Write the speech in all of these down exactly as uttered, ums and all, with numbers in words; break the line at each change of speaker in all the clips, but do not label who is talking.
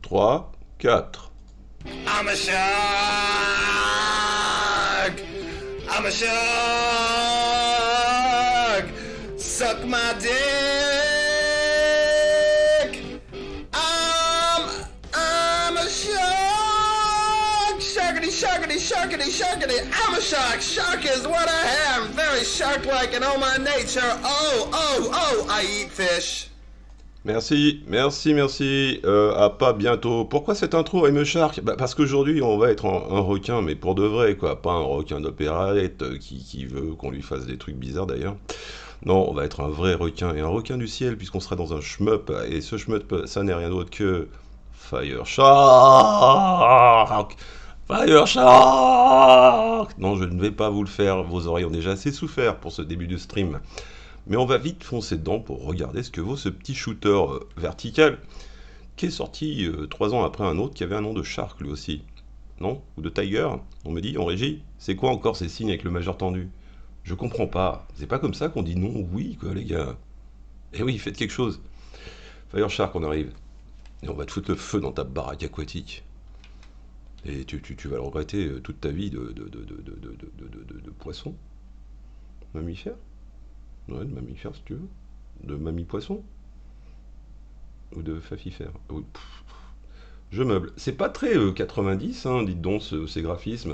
trois, quatre.
I'm a shark! I'm a shark! Suck my dick! I'm, I'm a shark! Sharkity, sharkity, sharkity, sharkity! I'm a shark! Shark is what I am! Very shark-like in all my nature! Oh, oh, oh! I eat fish!
Merci, merci, merci. Euh, à pas bientôt. Pourquoi cette intro, I'm a Shark? Bah, parce qu'aujourd'hui, on va être un, un requin, mais pour de vrai, quoi. Pas un requin d'opérette euh, qui, qui veut qu'on lui fasse des trucs bizarres, d'ailleurs. Non, on va être un vrai requin, et un requin du ciel, puisqu'on sera dans un shmup. Et ce shmup, ça n'est rien d'autre que... Fire Shark! Fire Shark! Non, je ne vais pas vous le faire. Vos oreilles ont déjà assez souffert pour ce début de stream. Mais on va vite foncer dedans pour regarder ce que vaut ce petit shooter euh, vertical qui est sorti euh, trois ans après un autre qui avait un nom de Shark lui aussi. Non? Ou de Tiger? On me dit en régie? C'est quoi encore ces signes avec le majeur tendu? Je comprends pas. C'est pas comme ça qu'on dit non ou oui, quoi, les gars. Eh oui, faites quelque chose. Fire Shark, on arrive. Et on va te foutre le feu dans ta baraque aquatique. Et tu, tu, tu vas le regretter euh, toute ta vie de, de, de, de, de, de, de, de, de- de poisson. Mammifère? Ouais, de mammifère si tu veux. De mamie poisson? Ou de fafifère? Oui, pff, je meuble. C'est pas très euh, quatre-vingt-dix, hein, dites donc, ce- ces graphismes.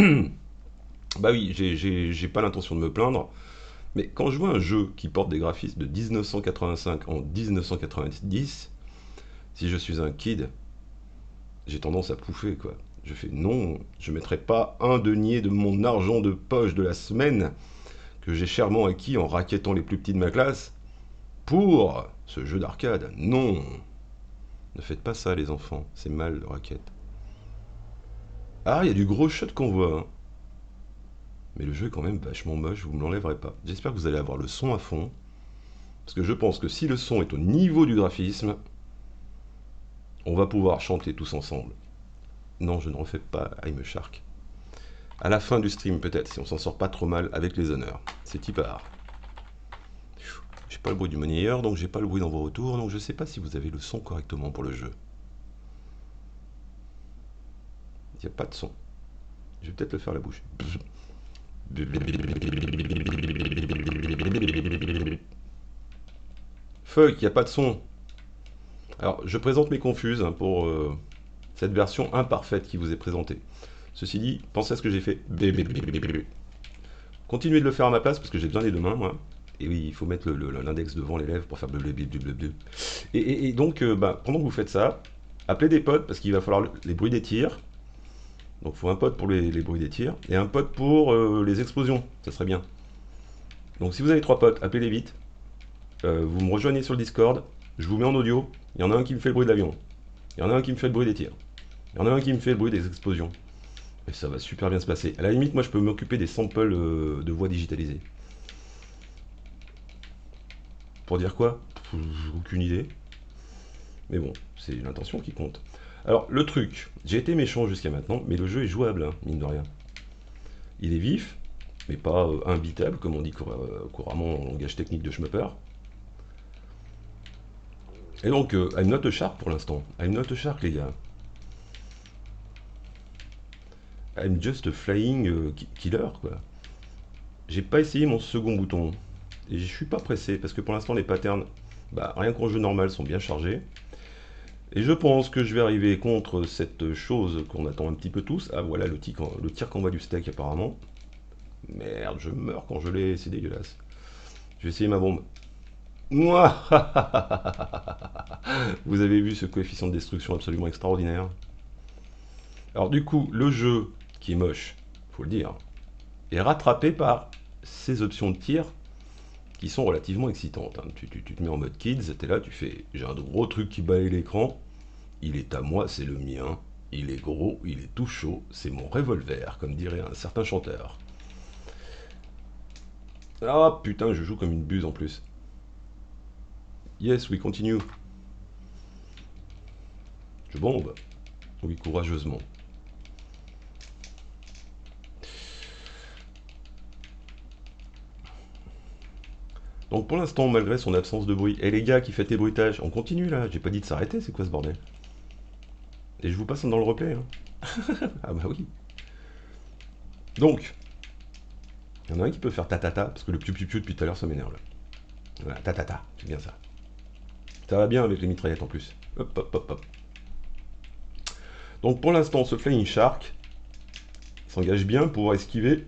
Bah oui, j'ai j'ai- j'ai pas l'intention de me plaindre, mais quand je vois un jeu qui porte des graphismes de mille neuf cent quatre-vingt-cinq en mille neuf cent quatre-vingt-dix, si je suis un kid, j'ai tendance à pouffer, quoi. Je fais non, je mettrai pas un denier de mon argent de poche de la semaine que j'ai chèrement acquis en rackettant les plus petits de ma classe pour ce jeu d'arcade. Non, ne faites pas ça, les enfants, c'est mal le racket. Ah, il y a du gros shot qu'on voit, hein. Mais le jeu est quand même vachement moche, vous me l'enlèverez pas. J'espère que vous allez avoir le son à fond, parce que je pense que si le son est au niveau du graphisme, on va pouvoir chanter tous ensemble. Non, je ne refais pas I'm a Shark. À la fin du stream, peut-être, si on s'en sort pas trop mal avec les honneurs. C'est y part. J'ai pas le bruit du monnayeur, donc j'ai pas le bruit dans vos retours, donc je sais pas si vous avez le son correctement pour le jeu. Il n'y a pas de son. Je vais peut-être le faire à la bouche. Fuck, il n'y a pas de son. Alors, je présente mes confuses hein, pour euh, cette version imparfaite qui vous est présentée. Ceci dit, pensez à ce que j'ai fait. Continuez de le faire à ma place parce que j'ai besoin des deux mains, moi. Et oui, il faut mettre le- le- l'index devant les lèvres pour faire blablabla. Et, et, et donc, euh, bah, pendant que vous faites ça, appelez des potes parce qu'il va falloir le- les bruits des tirs. Donc, il faut un pote pour les, les bruits des tirs et un pote pour euh, les explosions. Ça serait bien. Donc, si vous avez trois potes, appelez-les vite. Euh, vous me rejoignez sur le Discord. Je vous mets en audio. Il y en a un qui me fait le bruit de l'avion. Il y en a un qui me fait le bruit des tirs. Il y en a un qui me fait le bruit des explosions. Et ça va super bien se passer. À la limite, moi, je peux m'occuper des samples euh, de voix digitalisées. Pour dire quoi? Pff, aucune idée. Mais bon, c'est l'intention qui compte. Alors, le truc, j'ai été méchant jusqu'à maintenant, mais le jeu est jouable, hein, mine de rien. Il est vif, mais pas euh, imbitable, comme on dit cour- euh, couramment en langage technique de shmupper. Et donc, euh, I'm not a shark pour l'instant. I'm not a shark, les gars. I'm just a flying euh, ki- killer, quoi. J'ai pas essayé mon second bouton. Et je suis pas pressé, parce que pour l'instant, les patterns, bah, rien qu'en jeu normal, sont bien chargés. Et je pense que je vais arriver contre cette chose qu'on attend un petit peu tous. Ah voilà le tir, le tir qu'envoie du steak apparemment. Merde, je meurs quand je l'ai, c'est dégueulasse. Je vais essayer ma bombe. Mouah. Vous avez vu ce coefficient de destruction absolument extraordinaire. Alors du coup, le jeu, qui est moche, faut le dire, est rattrapé par ces options de tir qui sont relativement excitantes, hein. Tu, tu- tu te mets en mode kids, t'es là, tu fais j'ai un gros truc qui balaye l'écran, il est à moi, c'est le mien, il est gros, il est tout chaud, c'est mon revolver, comme dirait un certain chanteur. Ah putain, je joue comme une buse en plus. Yes, we continue. Je bombe. Oui, courageusement. Donc pour l'instant, malgré son absence de bruit, et les gars qui faites les bruitages, on continue là, j'ai pas dit de s'arrêter, c'est quoi ce bordel? Et je vous passe dans le replay. Hein. Ah bah oui. Donc, il y en a un qui peut faire ta-ta-ta, parce que le piou-piou-piou depuis tout à l'heure, ça m'énerve. Voilà, ta-ta-ta, c'est bien ça. Ça va bien avec les mitraillettes en plus. Hop, hop, hop, hop. Donc pour l'instant, ce Flying Shark s'engage bien pour pouvoir esquiver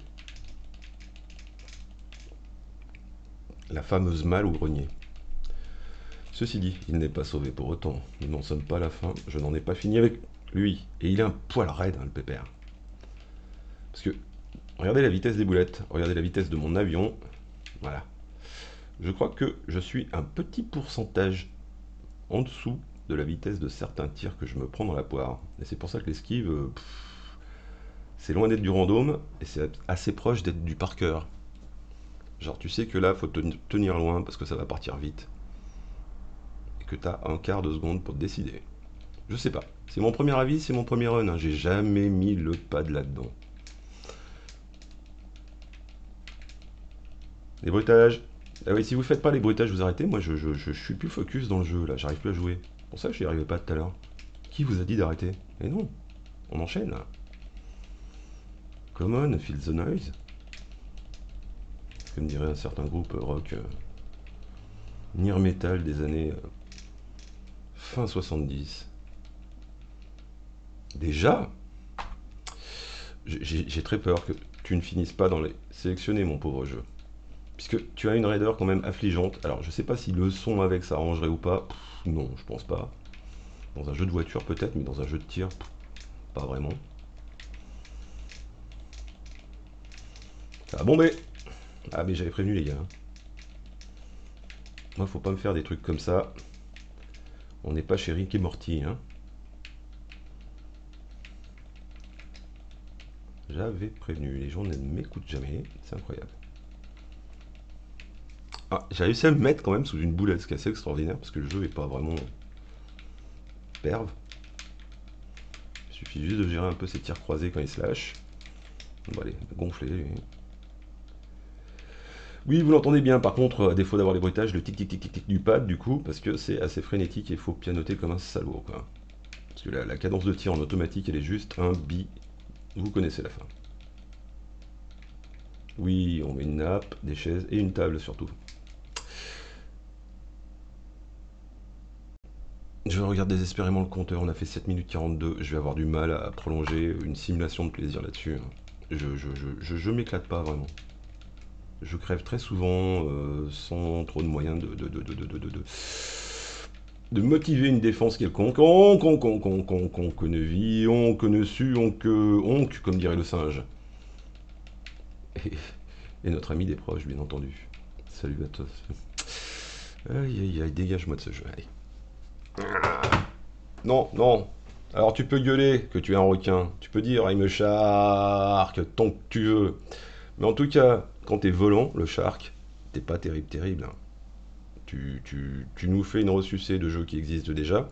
la fameuse malle au grenier. Ceci dit, il n'est pas sauvé pour autant. Nous n'en sommes pas à la fin. Je n'en ai pas fini avec lui. Et il est un poil raide, hein, le pépère. Parce que, regardez la vitesse des boulettes. Regardez la vitesse de mon avion. Voilà. Je crois que je suis un petit pourcentage en dessous de la vitesse de certains tirs que je me prends dans la poire. Et c'est pour ça que l'esquive, euh, c'est loin d'être du random. Et c'est assez proche d'être du par cœur. Genre, tu sais que là, faut te tenir loin parce que ça va partir vite. Et que tu as un quart de seconde pour te décider. Je sais pas. C'est mon premier avis, c'est mon premier run. Hein. J'ai jamais mis le pad là-dedans. Les bruitages. Ah oui, si vous faites pas les bruitages, vous arrêtez. Moi, je, je, je, je suis plus focus dans le jeu, là. J'arrive plus à jouer. C'est pour ça que je n'y arrivais pas tout à l'heure. Qui vous a dit d'arrêter? Eh non. On enchaîne, là. Come on, feel the noise. Comme dirait un certain groupe rock euh, near metal des années euh, fin soixante-dix. Déjà, j'ai très peur que tu ne finisses pas dans les sélectionnés, mon pauvre jeu. Puisque tu as une raideur quand même affligeante. Alors, je sais pas si le son avec ça arrangerait ou pas. Pff, non, je pense pas. Dans un jeu de voiture peut-être, mais dans un jeu de tir, pff, pas vraiment. Ça va bomber. Ah, mais j'avais prévenu les gars. Moi, faut pas me faire des trucs comme ça. On n'est pas chez Rick et Morty, hein. J'avais prévenu. Les gens ne m'écoutent jamais. C'est incroyable. Ah, j'ai réussi à me mettre quand même sous une boulette, ce qui est assez extraordinaire, parce que le jeu est pas vraiment perve. Il suffit juste de gérer un peu ses tirs croisés quand il se lâche. Bon, allez, gonfler. Lui. Oui, vous l'entendez bien, par contre, à défaut d'avoir les bruitages, le tic tic tic tic tic du pad, du coup, parce que c'est assez frénétique et il faut pianoter comme un salaud, quoi. Parce que la, la cadence de tir en automatique, elle est juste un bi. Vous connaissez la fin. Oui, on met une nappe, des chaises et une table surtout. Je regarde désespérément le compteur, on a fait sept minutes quarante-deux, je vais avoir du mal à prolonger une simulation de plaisir là-dessus. Je, je, je, je, je m'éclate pas vraiment. Je crève très souvent euh, sans trop de moyens de, de, de, de, de, de, de, de motiver une défense quelconque. Onc, onc, onc, onc, onc, onc, ne vit, onc, ne su, onc, onc, comme dirait le singe. Et, et notre ami des proches, bien entendu. Salut à tous. Aïe, aïe, aïe, dégage-moi de ce jeu, allez. Non, non. Alors tu peux gueuler que tu es un requin. Tu peux dire I'm a shark tant que tu veux. Mais en tout cas, quand t'es volant, le shark, t'es pas terrible, terrible. Hein. Tu, tu, tu nous fais une ressucée de jeux qui existent déjà.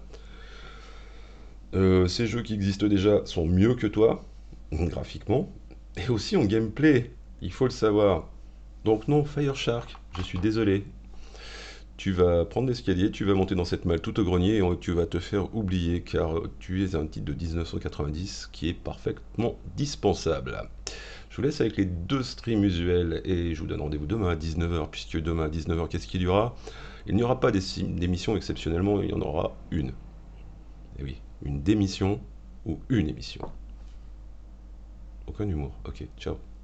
Euh, ces jeux qui existent déjà sont mieux que toi, graphiquement, et aussi en gameplay. Il faut le savoir. Donc non, Fire Shark, je suis désolé. Tu vas prendre l'escalier, tu vas monter dans cette malle tout au grenier et tu vas te faire oublier car tu es un titre de mille neuf cent quatre-vingt-dix qui est parfaitement dispensable. Je vous laisse avec les deux streams usuels et je vous donne rendez-vous demain à dix-neuf heures puisque demain à dix-neuf heures, qu'est-ce qu'il y aura? Il n'y aura pas d'émission exceptionnellement, il y en aura une. Et oui, une démission ou une émission. Aucun humour. Ok, ciao.